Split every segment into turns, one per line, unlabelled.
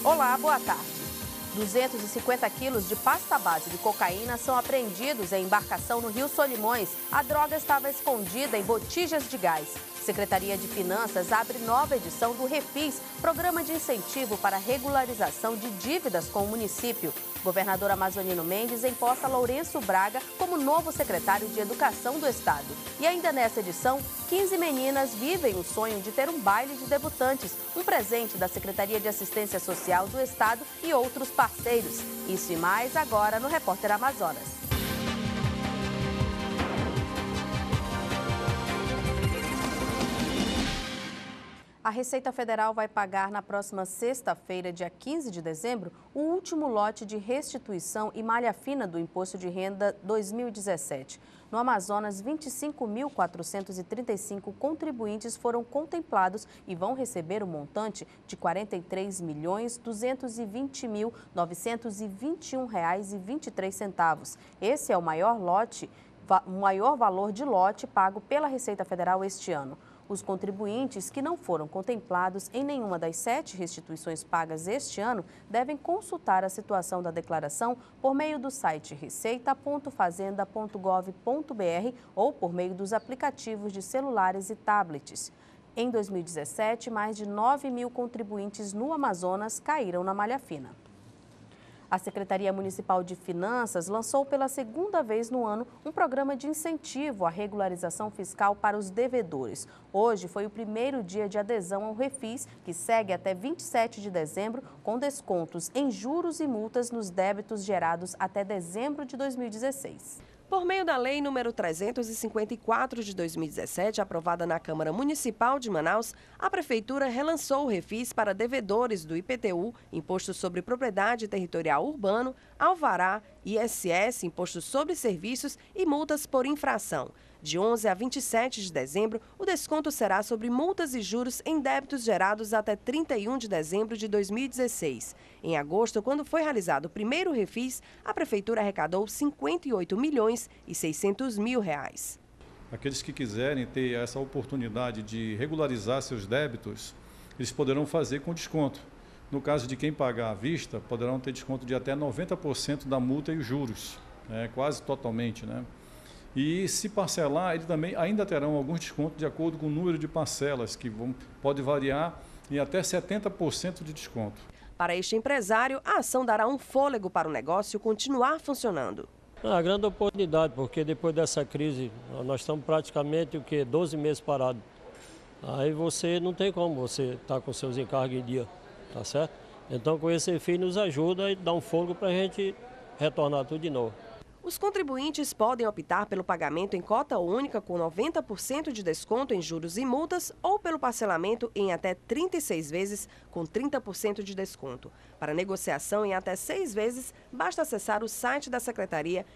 Olá, boa tarde. 250 quilos de pasta base de cocaína são apreendidos em embarcação no Rio Solimões. A droga estava escondida em botijas de gás. Secretaria de Finanças abre nova edição do Refis, programa de incentivo para regularização de dívidas com o município. Governador Amazonino Mendes empossa Lourenço Braga como novo secretário de Educação do Estado. E ainda nessa edição, 15 meninas vivem o sonho de ter um baile de debutantes, um presente da Secretaria de Assistência Social do Estado e outros parceiros. Isso e mais agora no Repórter Amazonas. A Receita Federal vai pagar na próxima sexta-feira, dia 15 de dezembro, o último lote de restituição e malha fina do Imposto de Renda 2017. No Amazonas, 25.435 contribuintes foram contemplados e vão receber o montante de R$ 43.220.921,23. Esse é o maior valor de lote pago pela Receita Federal este ano. Os contribuintes que não foram contemplados em nenhuma das 7 restituições pagas este ano devem consultar a situação da declaração por meio do site receita.fazenda.gov.br ou por meio dos aplicativos de celulares e tablets. Em 2017, mais de 9 mil contribuintes no Amazonas caíram na malha fina. A Secretaria Municipal de Finanças lançou pela segunda vez no ano um programa de incentivo à regularização fiscal para os devedores. Hoje foi o primeiro dia de adesão ao Refis, que segue até 27 de dezembro, com descontos em juros e multas nos débitos gerados até dezembro de 2016.
Por meio da Lei nº 354 de 2017, aprovada na Câmara Municipal de Manaus, a Prefeitura relançou o Refis para devedores do IPTU, Imposto sobre Propriedade Territorial Urbano, Alvará, ISS, Imposto sobre Serviços e multas por infração. De 11 a 27 de dezembro, o desconto será sobre multas e juros em débitos gerados até 31 de dezembro de 2016. Em agosto, quando foi realizado o primeiro refis, a Prefeitura arrecadou R$ 58.600.000.
Aqueles que quiserem ter essa oportunidade de regularizar seus débitos, eles poderão fazer com desconto. No caso de quem pagar à vista, poderão ter desconto de até 90% da multa e os juros, quase totalmente, né? E se parcelar, eles também ainda terão alguns descontos de acordo com o número de parcelas, que pode variar em até 70% de desconto.
Para este empresário, a ação dará um fôlego para o negócio continuar funcionando.
É uma grande oportunidade, porque depois dessa crise, nós estamos praticamente 12 meses parados. Aí você não tem como você estar com seus encargos em dia, tá certo? Então com esse fim nos ajuda e dá um fôlego para a gente retornar tudo de novo.
Os contribuintes podem optar pelo pagamento em cota única com 90% de desconto em juros e multas ou pelo parcelamento em até 36 vezes com 30% de desconto. Para negociação em até 6 vezes, basta acessar o site da Secretaria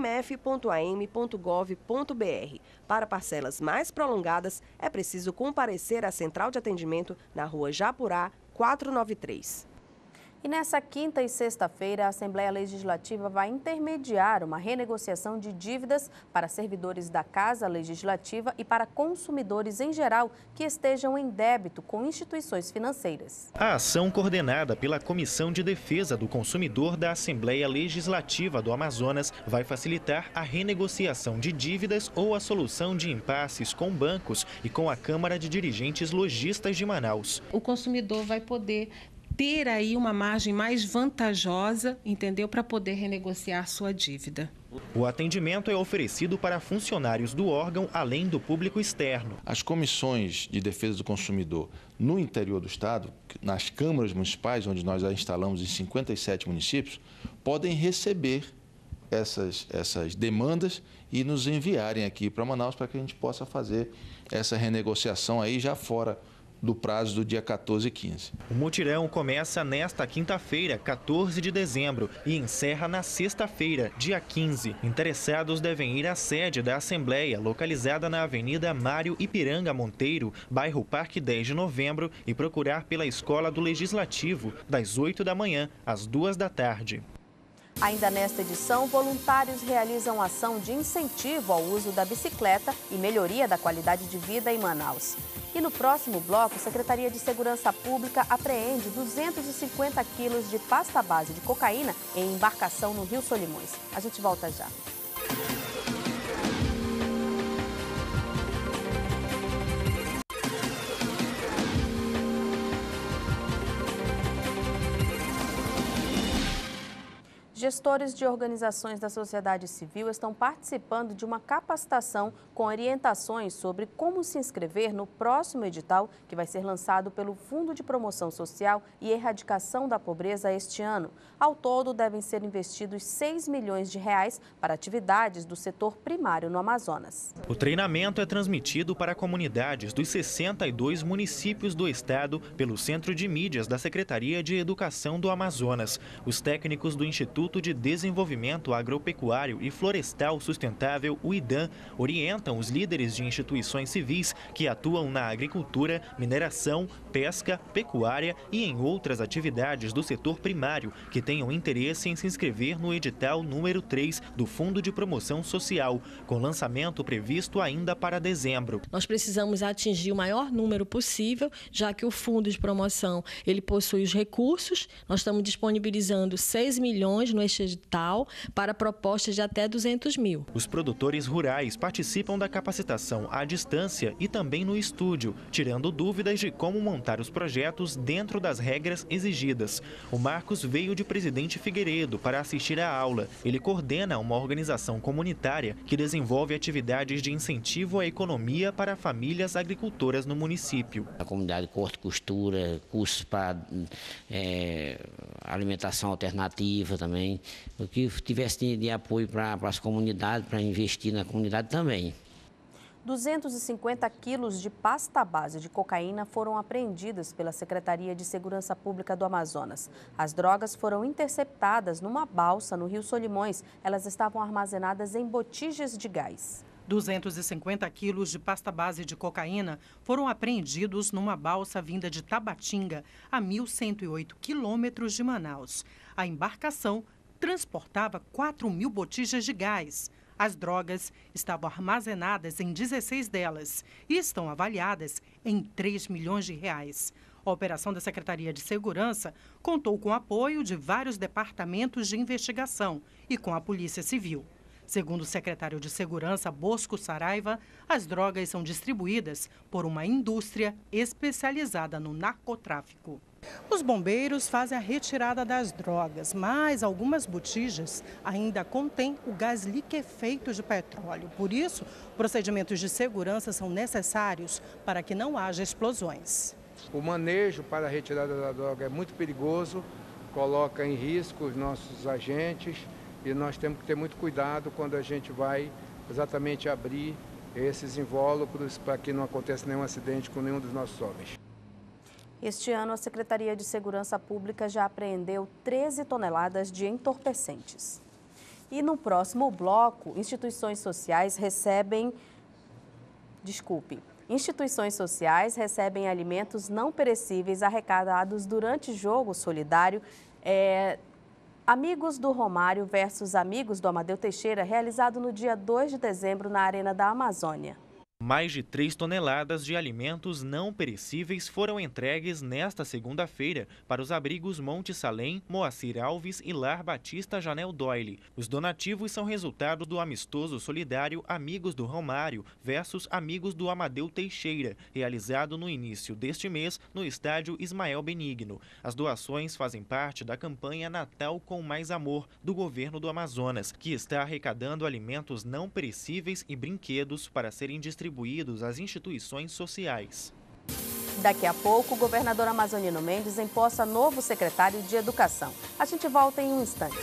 cmf.am.gov.br. Para parcelas mais prolongadas, é preciso comparecer à Central de Atendimento na Rua Japurá, 493.
E nessa quinta e sexta-feira, a Assembleia Legislativa vai intermediar uma renegociação de dívidas para servidores da Casa Legislativa e para consumidores em geral que estejam em débito com instituições financeiras.
A ação coordenada pela Comissão de Defesa do Consumidor da Assembleia Legislativa do Amazonas vai facilitar a renegociação de dívidas ou a solução de impasses com bancos e com a Câmara de Dirigentes Lojistas de Manaus.
O consumidor vai poder ter aí uma margem mais vantajosa, entendeu, para poder renegociar sua dívida.
O atendimento é oferecido para funcionários do órgão, além do público externo.
As comissões de defesa do consumidor no interior do estado, nas câmaras municipais, onde nós a instalamos em 57 municípios, podem receber essas demandas e nos enviarem aqui para Manaus para que a gente possa fazer essa renegociação aí já fora do prazo do dia 14 e 15.
O mutirão começa nesta quinta-feira, 14 de dezembro, e encerra na sexta-feira, dia 15. Interessados devem ir à sede da Assembleia, localizada na Avenida Mário Ipiranga Monteiro, bairro Parque 10 de Novembro, e procurar pela Escola do Legislativo, das 8 da manhã às 2 da tarde.
Ainda nesta edição, voluntários realizam ação de incentivo ao uso da bicicleta e melhoria da qualidade de vida em Manaus. E no próximo bloco, a Secretaria de Segurança Pública apreende 250 quilos de pasta base de cocaína em embarcação no Rio Solimões. A gente volta já. Gestores de organizações da sociedade civil estão participando de uma capacitação com orientações sobre como se inscrever no próximo edital que vai ser lançado pelo Fundo de Promoção Social e Erradicação da Pobreza este ano. Ao todo, devem ser investidos R$6 milhões para atividades do setor primário no Amazonas.
O treinamento é transmitido para comunidades dos 62 municípios do estado pelo Centro de Mídias da Secretaria de Educação do Amazonas. Os técnicos do Instituto de Desenvolvimento Agropecuário e Florestal Sustentável, o IDAM, orientam os líderes de instituições civis que atuam na agricultura, mineração, pesca, pecuária e em outras atividades do setor primário que tenham interesse em se inscrever no edital número 3 do Fundo de Promoção Social, com lançamento previsto ainda para dezembro.
Nós precisamos atingir o maior número possível, já que o Fundo de Promoção ele possui os recursos. Nós estamos disponibilizando R$6 milhões neste edital para propostas de até 200 mil.
Os produtores rurais participam da capacitação à distância e também no estúdio, tirando dúvidas de como montar os projetos dentro das regras exigidas. O Marcos veio de Presidente Figueiredo para assistir à aula. Ele coordena uma organização comunitária que desenvolve atividades de incentivo à economia para famílias agricultoras no município.
A comunidade corta e costura, cursos para alimentação alternativa também. O que tivesse de apoio para as comunidades, para investir na comunidade também.
250 quilos de pasta base de cocaína foram apreendidas pela Secretaria de Segurança Pública do Amazonas. As drogas foram interceptadas numa balsa no Rio Solimões. Elas estavam armazenadas em botijas de gás.
250 quilos de pasta base de cocaína foram apreendidos numa balsa vinda de Tabatinga, a 1.108 quilômetros de Manaus. A embarcação transportava 4.000 botijas de gás. As drogas estavam armazenadas em 16 delas e estão avaliadas em R$3 milhões. A operação da Secretaria de Segurança contou com o apoio de vários departamentos de investigação e com a Polícia Civil. Segundo o secretário de Segurança, Bosco Saraiva, as drogas são distribuídas por uma indústria especializada no narcotráfico. Os bombeiros fazem a retirada das drogas, mas algumas botijas ainda contêm o gás liquefeito de petróleo. Por isso, procedimentos de segurança são necessários para que não haja explosões.
O manejo para a retirada da droga é muito perigoso, coloca em risco os nossos agentes e nós temos que ter muito cuidado quando a gente vai exatamente abrir esses invólucros para que não aconteça nenhum acidente com nenhum dos nossos homens.
Este ano, a Secretaria de Segurança Pública já apreendeu 13 toneladas de entorpecentes. E no próximo bloco, instituições sociais recebem alimentos não perecíveis arrecadados durante jogo solidário Amigos do Romário versus Amigos do Amadeu Teixeira, realizado no dia 2 de dezembro na Arena da Amazônia.
Mais de 3 toneladas de alimentos não perecíveis foram entregues nesta segunda-feira para os abrigos Monte Salém, Moacir Alves e Lar Batista Janel Doyle. Os donativos são resultado do amistoso solidário Amigos do Romário versus Amigos do Amadeu Teixeira, realizado no início deste mês no estádio Ismael Benigno. As doações fazem parte da campanha Natal com Mais Amor do governo do Amazonas, que está arrecadando alimentos não perecíveis e brinquedos para serem distribuídos às instituições sociais.
Daqui a pouco, o governador amazonino Mendes empossa novo secretário de Educação. A gente volta em um instante.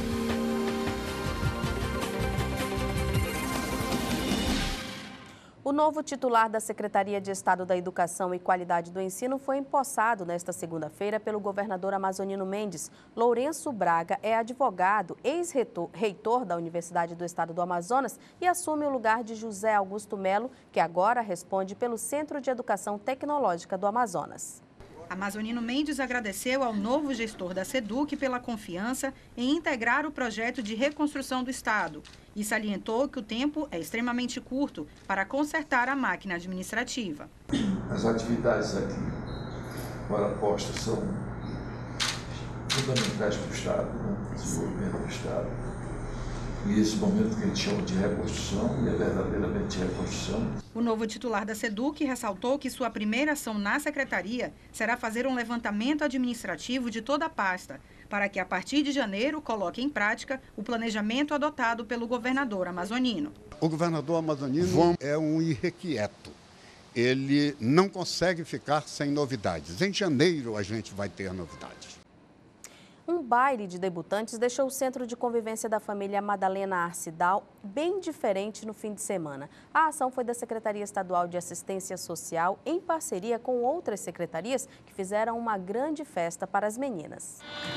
O O novo titular da Secretaria de Estado da Educação e Qualidade do Ensino foi empossado nesta segunda-feira pelo governador Amazonino Mendes. Lourenço Braga é advogado, ex-reitor da Universidade do Estado do Amazonas e assume o lugar de José Augusto Melo, que agora responde pelo Centro de Educação Tecnológica do Amazonas.
Amazonino Mendes agradeceu ao novo gestor da SEDUC pela confiança em integrar o projeto de reconstrução do Estado e salientou que o tempo é extremamente curto para consertar a máquina administrativa.
As atividades aqui agora postas são fundamentais para o Estado, para o desenvolvimento do Estado. E esse momento que a gente chama de reconstrução, e é verdadeiramente reconstrução.
O novo titular da SEDUC ressaltou que sua primeira ação na secretaria será fazer um levantamento administrativo de toda a pasta, para que a partir de janeiro coloque em prática o planejamento adotado pelo governador amazonino.
O governador amazonino é um irrequieto. Ele não consegue ficar sem novidades. Em janeiro a gente vai ter novidades.
Um baile de debutantes deixou o Centro de Convivência da Família Madalena Arcidal bem diferente no fim de semana. A ação foi da Secretaria Estadual de Assistência Social em parceria com outras secretarias que fizeram uma grande festa para as meninas.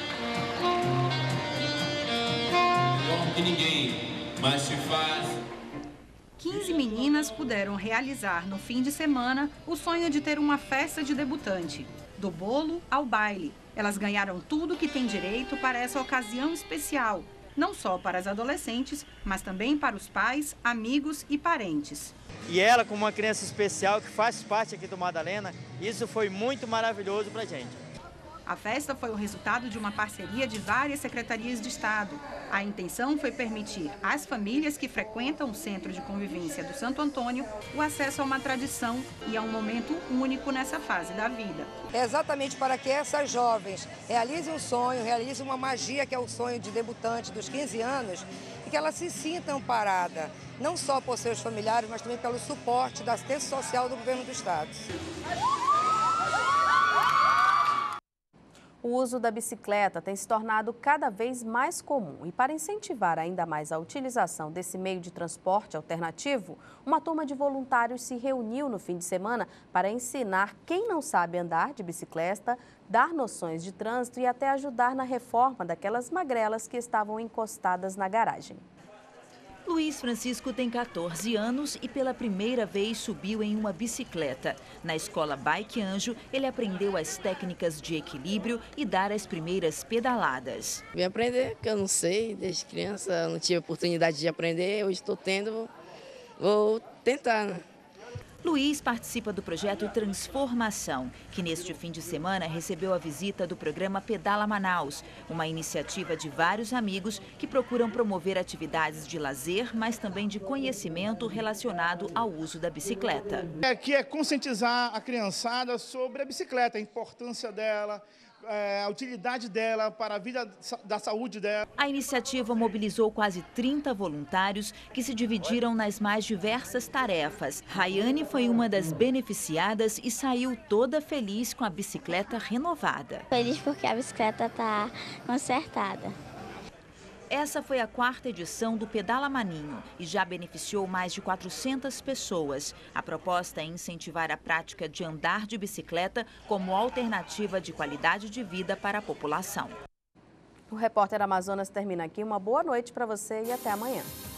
Como que ninguém mais se faz.
15 meninas puderam realizar no fim de semana o sonho de ter uma festa de debutante, do bolo ao baile. Elas ganharam tudo que tem direito para essa ocasião especial, não só para as adolescentes, mas também para os pais, amigos e parentes.
E ela, como uma criança especial que faz parte aqui do Madalena, isso foi muito maravilhoso para a gente.
A festa foi o resultado de uma parceria de várias secretarias de Estado. A intenção foi permitir às famílias que frequentam o Centro de Convivência do Santo Antônio o acesso a uma tradição e a um momento único nessa fase da vida.
É exatamente para que essas jovens realizem um sonho, realizem uma magia que é o sonho de debutante dos 15 anos e que elas se sintam amparadas, não só por seus familiares, mas também pelo suporte da assistência social do governo do Estado.
O uso da bicicleta tem se tornado cada vez mais comum e para incentivar ainda mais a utilização desse meio de transporte alternativo, uma turma de voluntários se reuniu no fim de semana para ensinar quem não sabe andar de bicicleta, dar noções de trânsito e até ajudar na reforma daquelas magrelas que estavam encostadas na garagem.
Luiz Francisco tem 14 anos e pela primeira vez subiu em uma bicicleta. Na escola Bike Anjo, ele aprendeu as técnicas de equilíbrio e dar as primeiras pedaladas.
Vim aprender, porque eu não sei, desde criança não tive oportunidade de aprender, hoje estou tendo, vou tentar, né?
Luiz participa do projeto Transformação, que neste fim de semana recebeu a visita do programa Pedala Manaus, uma iniciativa de vários amigos que procuram promover atividades de lazer, mas também de conhecimento relacionado ao uso da bicicleta.
Aqui é conscientizar a criançada sobre a bicicleta, a importância dela, a utilidade dela para a vida da saúde dela.
A iniciativa mobilizou quase 30 voluntários que se dividiram nas mais diversas tarefas. Rayane foi uma das beneficiadas e saiu toda feliz com a bicicleta renovada.
Feliz porque a bicicleta está consertada.
Essa foi a 4ª edição do Pedala Maninho e já beneficiou mais de 400 pessoas. A proposta é incentivar a prática de andar de bicicleta como alternativa de qualidade de vida para a população.
O Repórter Amazonas termina aqui. Uma boa noite para você e até amanhã.